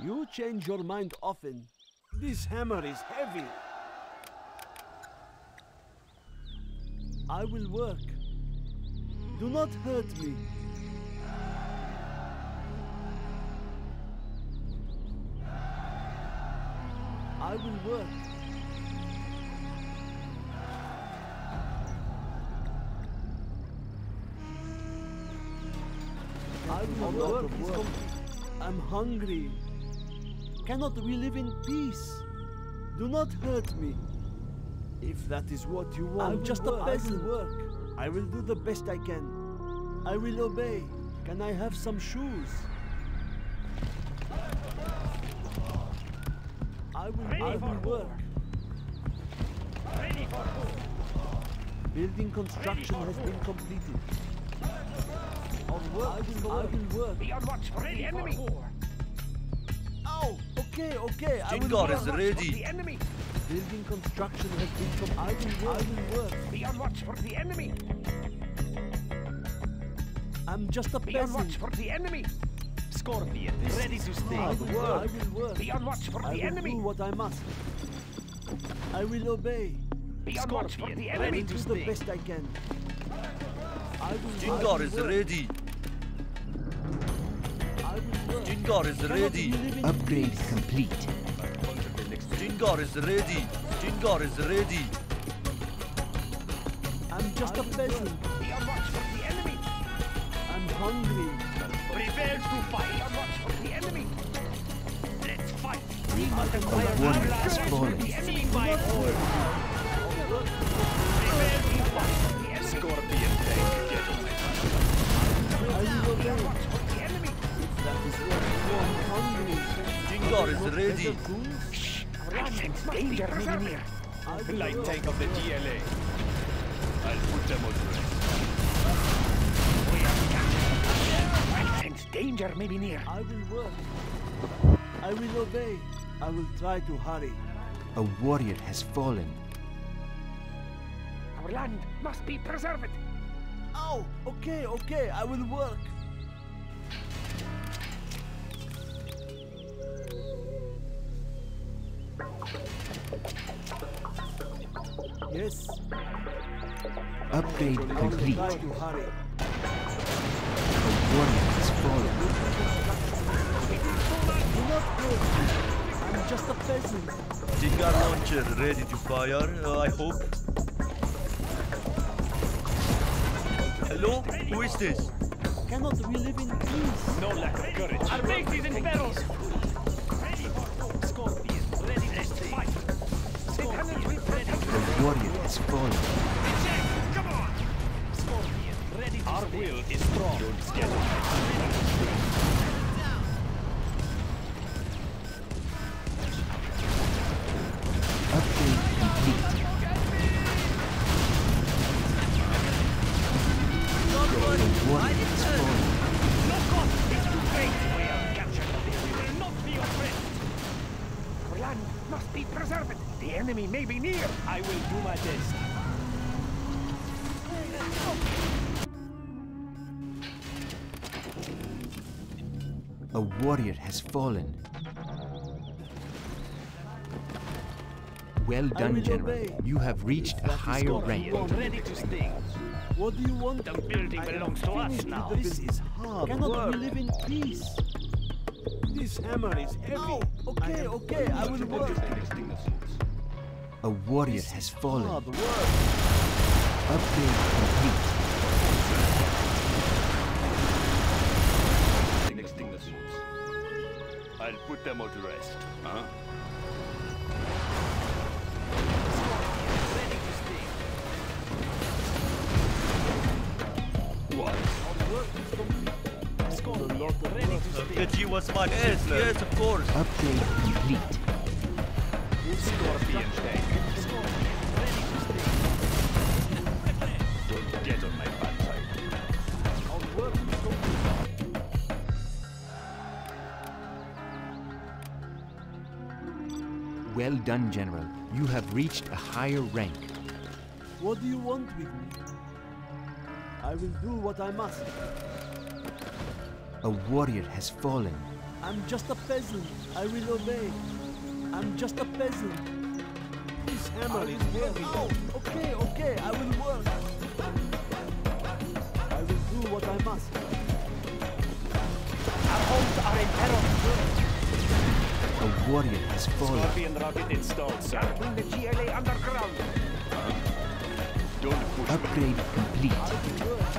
You change your mind often. This hammer is heavy. I will work. Do not hurt me. I will work. I will work. I'm hungry. Cannot we live in peace? Do not hurt me. If that is what you want, I'm just a peasant. I will do the best I can. I will obey. Can I have some shoes? I will work. Ready for war. Building construction has been completed. I will work. Be on watch for the enemy. Oh, okay. I will God work. is ready. The enemy. Building construction has been completed. I will work. Be on watch for the enemy. I'm just a Be on watch peasant. for the enemy. Scorpion, ready to I sting. will work. Be on watch for I the will enemy. do what I must. I will obey. Be on watch for the I enemy will to do the sting. best I can. I will Jingar is work. ready. I will work. Jingar is Cannot ready. we live in Upgrade peace? complete. Jingar is ready. Jingar is ready. I'm just a peasant. Be on watch for the enemy. I'm hungry. Prepare to fight. Be on watch for the enemy. Let's fight. We must A acquire warrior our has land for fallen. the enemy by war. Prepare to fight for the enemy. Scorpion tank, get on my back. I will Be on obey. watch for the enemy. That is what you want. I'm hungry. Jingar is Not ready. better tools? I sense danger maybe near. I will Light work. tank of the GLA. I'll put them on rest. We are captured. I sense danger maybe near. I will work. I will obey. I will try to hurry. A warrior has fallen. Our land must be preserved. Oh, okay. I will work. Yes, Upgrade I will complete. try to hurry. A warrior has fallen. Do not hurt me. I'm just a peasant. Jingar launcher ready to fire, I hope. Hello? Who is this? Cannot we live in peace? No lack of courage. Our base is in peril. Ready for Scorpion, ready to fight. Lieutenant, we protect A warrior has fallen. Come on! Scorpion, ready to Our will is strong. Don't scare Upgrade complete. A warrior has fallen. Knock off! It's too late! We have captured the base. We will not be your friends. Our land must be preserved. The enemy may be near. I will do my best. A warrior has fallen. Well I done, will General. obey. You have reached a higher rank. Ready to sting. What do you want? The building belongs to us Finished now. with the This is hard. Cannot work. we live in peace? This hammer is heavy. Oh, okay. I will work. A warrior has fallen. Hard work. Upgrade complete. Extinguishers. I'll put them all to rest. Huh? Ready to sting. What? Scorpion, ready to sting. Keji was my yes, of course. Upgrade complete. Scorpion tank. Scorpion, ready to sting. Don't get on my bad side. Our work is complete. Well done, General. You have reached a higher rank. What do you want with me? I will do what I must. A warrior has fallen. I'm just a peasant. I will obey. I'm just a peasant. This hammer is heavy. Oh, okay, okay, I will work. I will do what I must. Our homes are in peril. A warrior has fallen. Scorpion rocket installed, sir. Bring the GLA underground. Don't push me. Upgrade complete. I will work.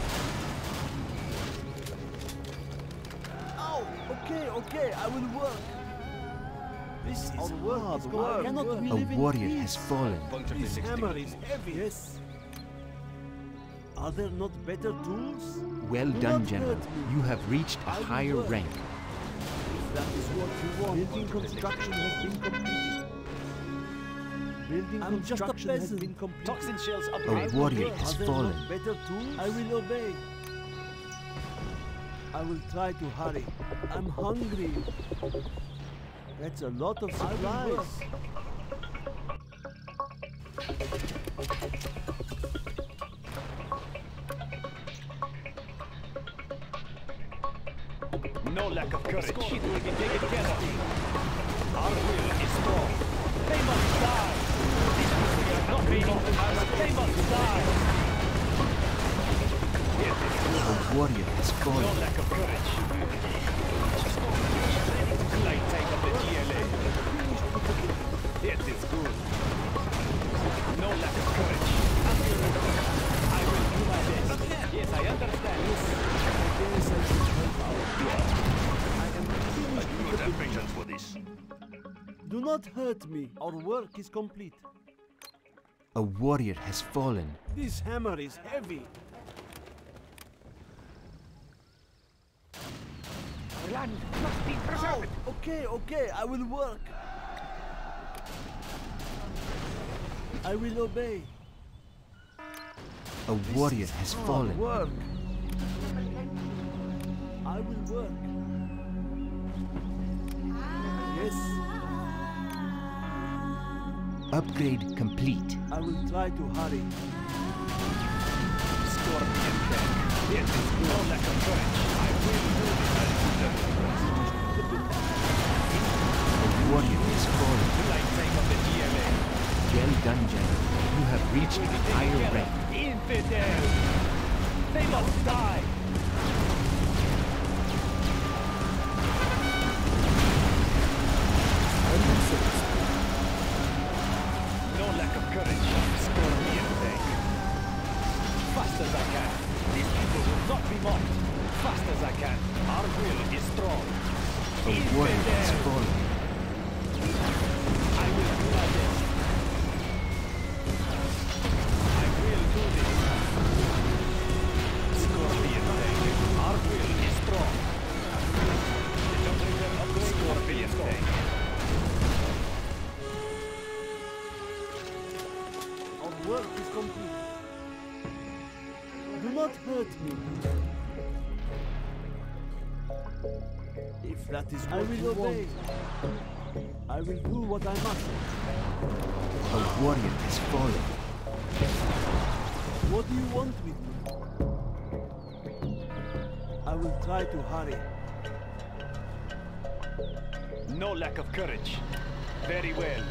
Oh, okay, okay, I will work. This is hard work. Cannot we A live in warrior peace? has fallen. Puncture This this hammer is heavy. Yes. Are there not better tools? Well Do done, not General. hurt me. You have reached a I will higher work. rank. If that is what you want. Building construction has been completed. Building construction has been completed. Toxin shells A upgrade. warrior Are has there fallen. not better tools? I will obey. I will try to hurry. I'm hungry. That's a lot of supplies. No lack of courage. It will be taken care of. Our will is strong. They must die. We are not waiting for us. They must die. A warrior has No fallen. lack of courage. Light tank of the GLA. It is good. No lack of courage. I will do my best. Yes, I understand. I do not have patience for this. Do not hurt me. Our work is complete. A warrior has fallen. This hammer is heavy. Our land must be preserved. Okay, okay, I will work. I will obey. A warrior has fallen. Work. I will work. Yes, Upgrade complete. I will try to hurry. Scorpion tank. It is no lack of courage. I will do this. A warrior has fallen. Light tank of the GLA. Well done, General. You have reached a higher rank. Infidel! They must die! No lack of courage. Scorpion tank. Fast as I can. These people will not be mocked. Fast as I can. Our will is strong. A warrior has Infidel! fallen. I will do my best. I will do this. Scorpion tank. Our will is strong. Scorpion tank. Our work is complete. Do not hurt me. If that is what you want, I will do what I must. A warrior has fallen. What do you want with me? I will try to hurry. No lack of courage. Very well.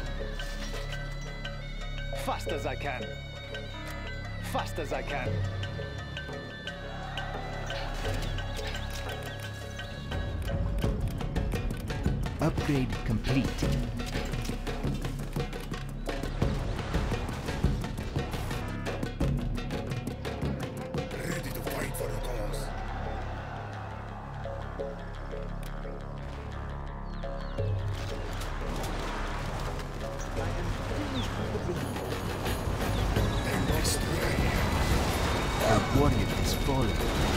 Fast as I can. Fast as I can. Upgrade complete. Ready to fight for the cause. And destroy. A warrior has fallen.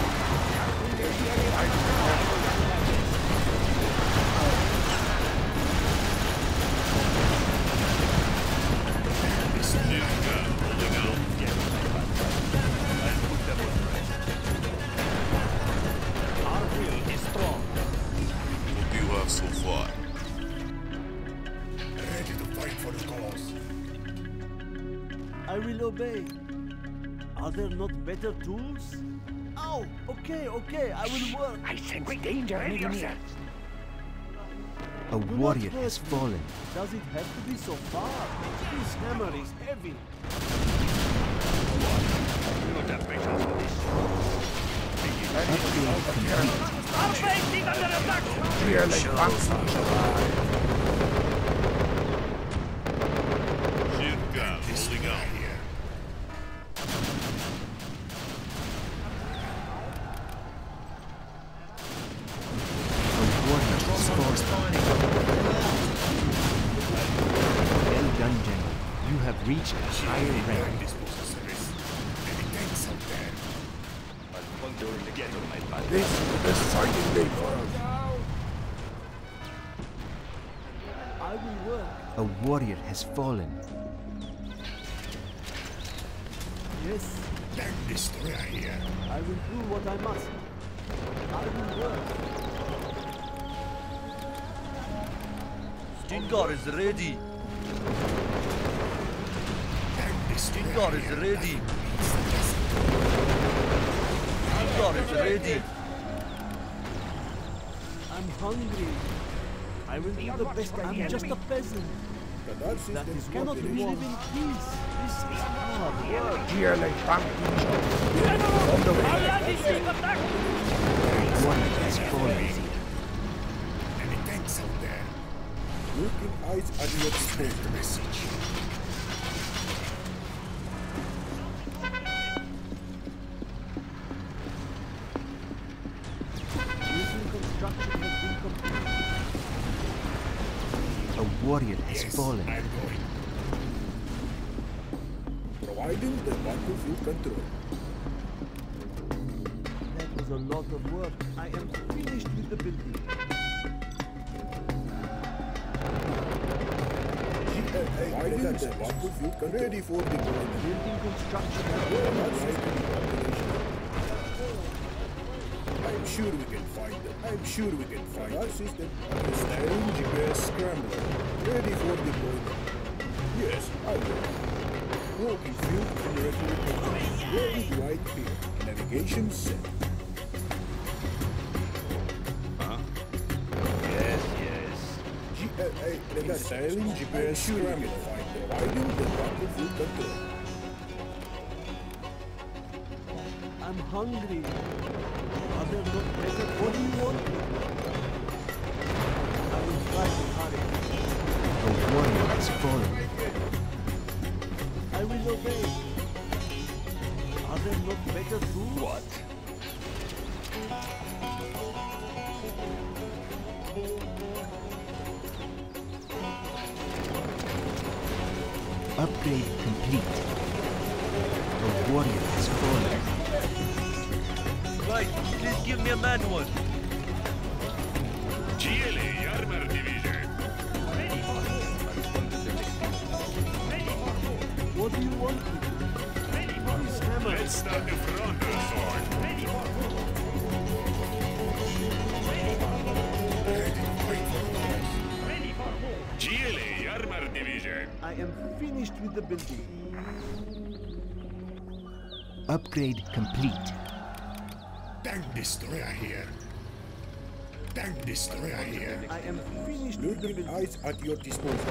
This ninja holding out. I'll put them on rest. Our will is strong. What do you have so far? Ready to fight for the cause. I will obey. Are there not better tools? Oh, okay, okay, I will work. I sense danger near. A warrior has fallen. Does it have to be so far? This hammer is heavy. Not a better for this. Upgrade complete. Our base is under attack! Really fancy. Shotgun holding out. A warrior has fallen. Well done, General. You have reached a higher rank. I'll bundle together my body. This is the deciding day for us. I will work. A warrior has fallen. Yes, Tank destroyer here. I will do what I must. I will work. Stinger is ready. Tank destroyer Stinger is here. ready. Stinger is ready. I'm hungry. I will do the best. I'm just a peasant. That is cannot we live in peace. This is hard work. GLA pumpkin shot. On the way. A warrior has fallen. Any tanks out there? Looking eyes at your disposal. Message. Building construction has been completed. A warrior has Yes, fallen. I'm going. Providing the battlefield control. That was a lot of work. I am finished with the building. Providing the battlefield control. Ready for deployment. Building construction has been I'm sure we can find them. I'm sure we can find them. Our system understanding GPS scrambler. Ready for deployment. Yes, I will. Walking field and referee. Very wide field. Navigation set. Yes, yes. GLA understanding GPS scrambler. Providing the battlefield control. I'm hungry. Are there not better? What do you want? I will try to hurry. A warrior has fallen. I will obey. Are there not better tools? What? Upgrade complete. A warrior has fallen. Right, please give me a manual. GLA Armor Division. What do you want to do? This hammer. Let's start the front assault. GLA Armor Division. I am finished with the building. Upgrade complete. Tank destroyer here. Tank destroyer here. I am finished with the Looking building. eyes at your disposal.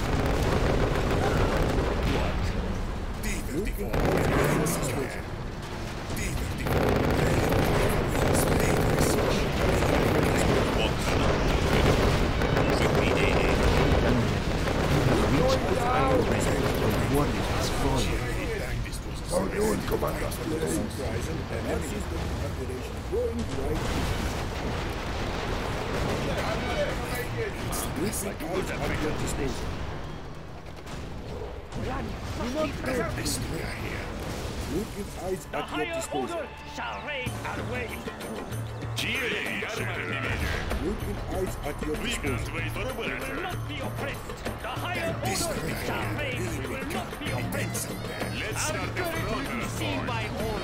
Looking eyes at your disposal. A warrior has fallen. How you doing, Commander? Horizon and system operation going right. Looking eyes at your disposal. Tank destroyer here. Looking eyes at your disposal. shall reign and wait. GLA Armor Division. Looking eyes at your We disposal. can't wait for We will order. not be oppressed. The higher order shall reign. We will not be oppressed. Let's Our start the courage front will be seen assault. by all.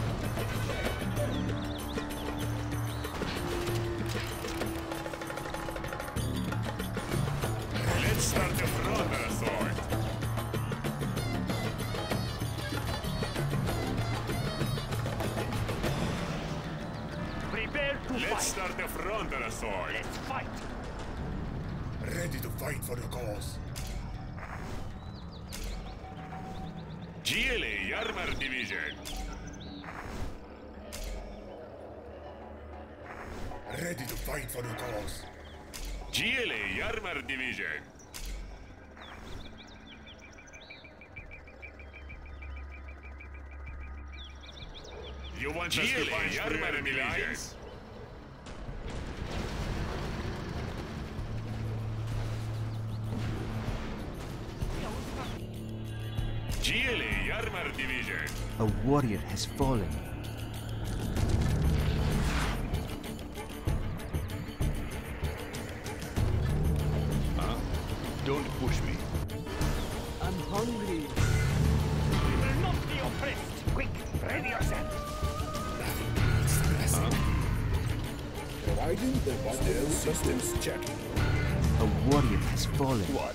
Let's start the front assault. Prepare to Let's fight. start the front assault. Let's fight. Ready to fight for the cause. GLA Armor Division. Ready to fight for the cause. GLA Armor Division. You want us to find your enemy lines? GLA Armor Division. A warrior has fallen. Don't push me. I'm hungry. We will not be oppressed. Quick, ready yourself. Providing the stealth systems checking. A warrior has fallen. What?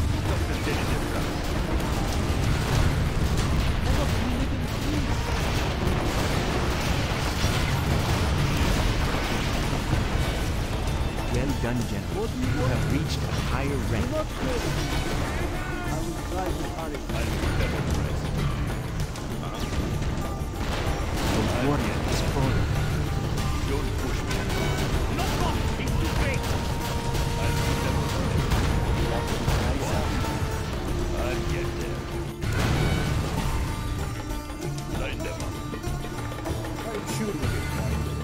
Well done, General. You have reached a higher rank. Not good. I will try to hurry. A warrior has fallen. Don't push me. No more. It's too great. I'll get there. Line them up. I'm sure we can find them.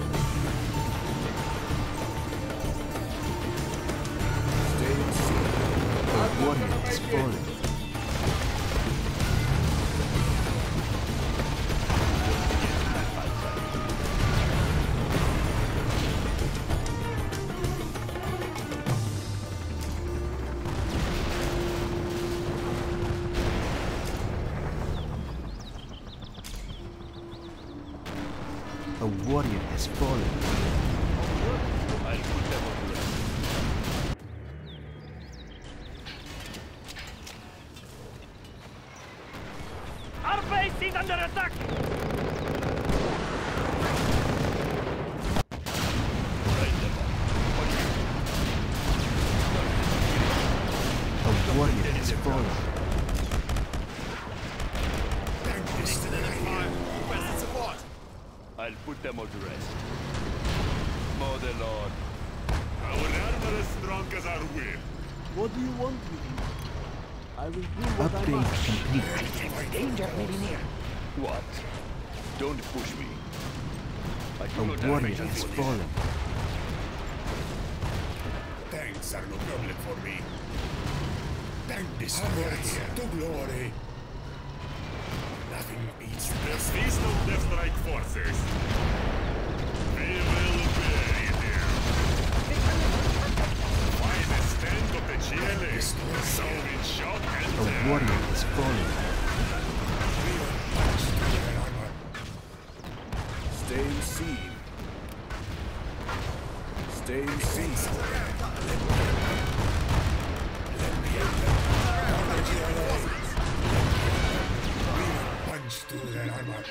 Stay in sync. A warrior has fallen. A warrior has fallen. I'll put them on the rest. Our base is under attack. Line them up. A warrior has fallen. I'll put them all to rest. Mother Lord. Our armor is strong as our will. What do you want me to do? I will do what I Upgrade must. complete. Danger may be near. What? Don't push me. I do A not warrior damage has this. fallen. Tanks are no problem for me. Tank destroyers to glory. Nothing beats The feast of the strike forces. We will bury them. By the stand of the GLA, Salvage Shock and A warrior has fallen. Stay in scene. Stay in scene. Punch through their armor.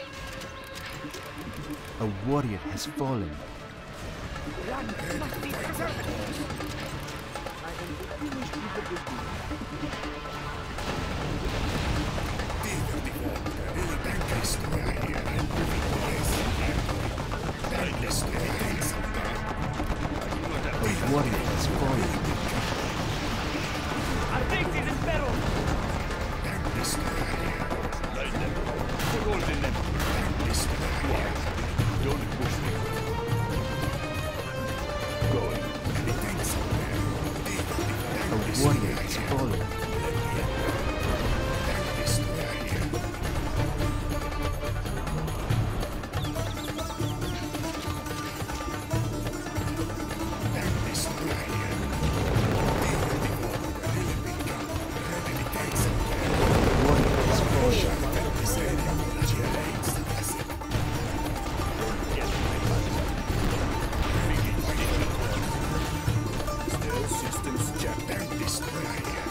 A warrior has fallen. One must be preserved. I am finished with the business. The tank destroyer here. Tank destroyer tanks up there. A warrior has fallen. Our base is in peril. Tank destroyer here. Line them. Hold them. Tank destroyer here. Don't push me. Going. The tanks up there. A warrior has fallen. Tank destroyer here. Tank destroyer here. Ready the tanks up there. A warrior has fallen. This area of the GLA is the best. Stealth systems check. Tank destroyer here.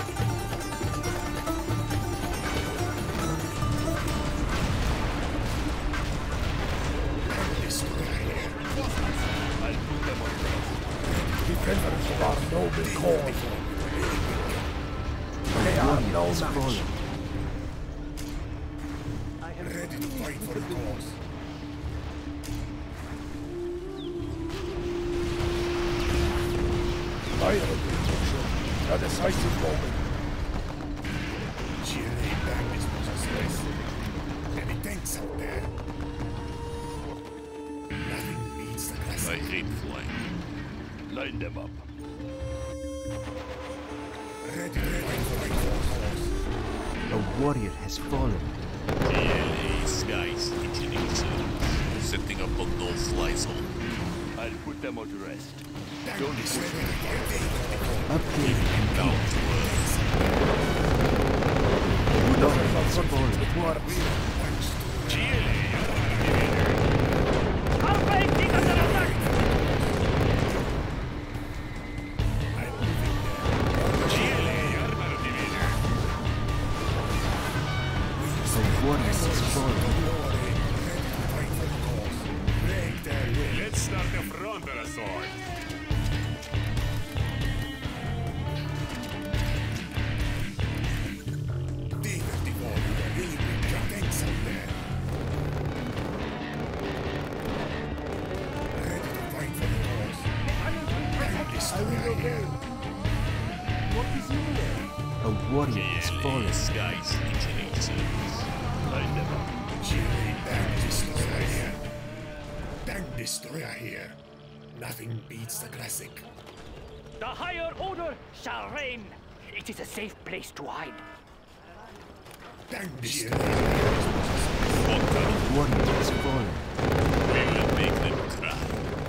Tank destroyer here. I'll put them on rest. Defenders of our noble cause. has fallen. I am Ready to fight for the cause. Final destruction. A decisive moment. GLA back is possessed. Any tanks out there? Nothing beats the classic. I hate flying. Line them up. Ready to fight for the cause. A warrior has fallen. GLA Skies Engineers. Setting up a no-fly zone. I'll put them on rest. Don't push me. Upgrade Down complete. to earth. Warrior has fallen. GLA A warrior has fallen. Let's start the front of the sword. A warrior has fallen. Skies Engineering Service. Line them up. Tank destroyer here. Nothing beats the classic. The higher order shall reign. It is a safe place to hide. Tank destroyer. A warrior has fallen. We will make them cry.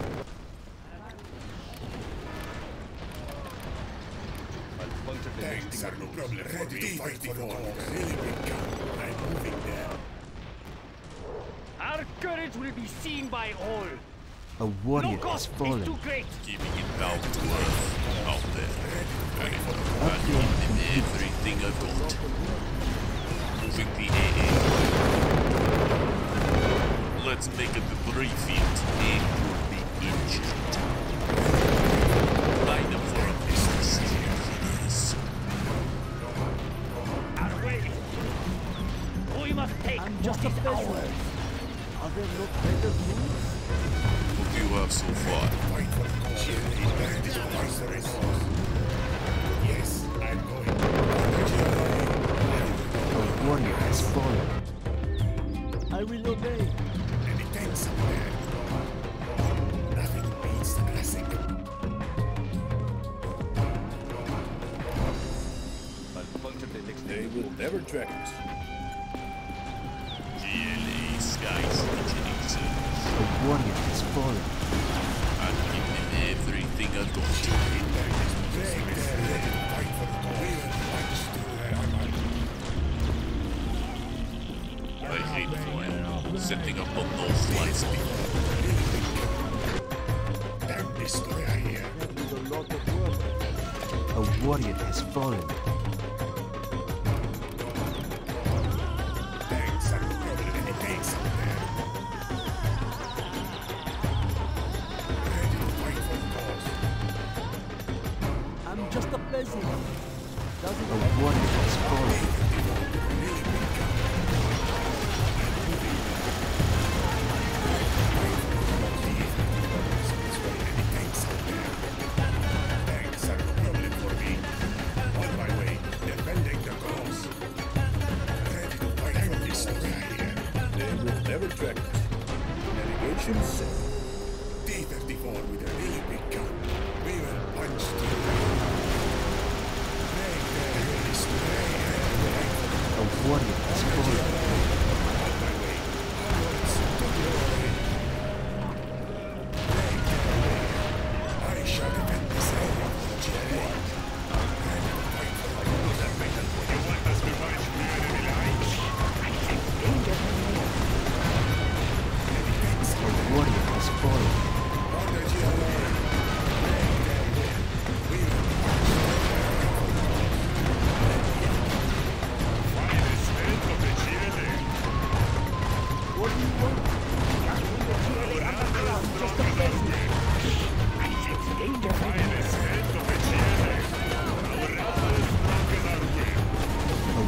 I'll puncture the next Tanks are no thing. problem. Ready to fight for the cause. Really big gun. I'm moving there. Our courage will be seen by all. A warrior No has cost is fallen. too great. Keeping it down to earth out there. Upgrade And complete. everything I've got. Moving the AA. Let's make a debris field. It will be injured. Line up for a business. Our way. We must take I'm what just a is peasant. ours. Are there not better moves? What do you have so far? Fight for the cause. Tank destroyer. Yes, I'm going. A warrior has fallen. I will obey. Any tanks up there? Nothing beats the classic. I'll puncture the next They will never track us. GLA Skies Engineering Service. A warrior has fallen. I'll give them everything I've got. Fight for the cause. I hate flying. Setting up a no-fly zone. Tank destroyer here. That is a lot of work. A warrior has fallen. Tanks are no problem. Any tanks up there? Ready to fight for the cause. I'm just a peasant. Doesn't A warrior has fallen. Tanks are no problem for me. On my way, defending the cause. Ready to fight for this here. They will never track us. Navigation set. T-34 with a really big gun. We will punch through. A warrior has fallen. On my way. Onwards to glory. I shall defend this area for the GLA. Ready to fight for the cause. You want us to punch the enemy lines? A warrior has fallen. On the GLA. We will punch Finest men of the GLA. What do you want? A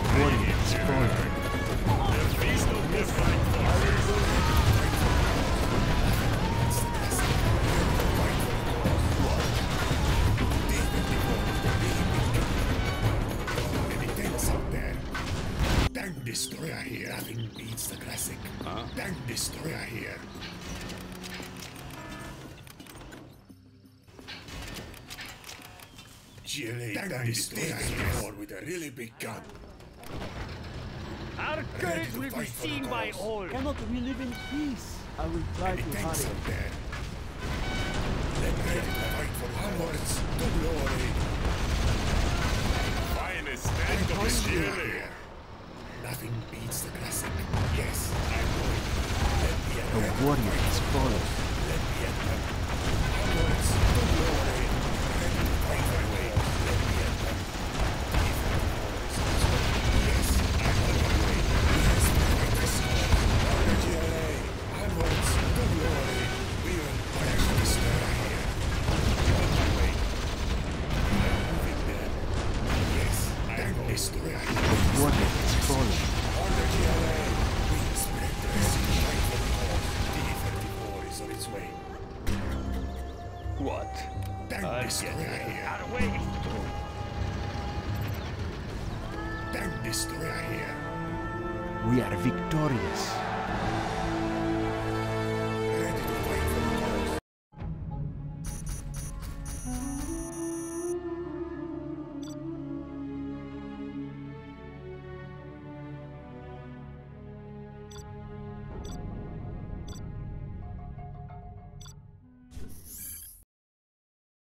Nothing beats the classic. Tank destroyer here. GLA tank destroyer here with a really big gun. Our courage will be seen by all. Cannot we live in peace? I will try to Tanks hurry. up there. Let me fight for onwards to glory. Finest tank of the GLA. Nothing beats the classic. Yes, I'm going. Let me at The them. warrior is fallen. Let me at them. Onwards to glory. Fight my way. Let me at them. Yes, I'm on my way. Yes, fight the score. On the GLA. Onwards to glory. We will fight this here. On my way. I'm moving there. Yes, I'm destroyer. The warrior is fallen. On the GLA, we spread the racing fight for the cause. D-34 is on its way. What? Tank destroyer here. Our way is through. Tank destroyer here. We are victorious.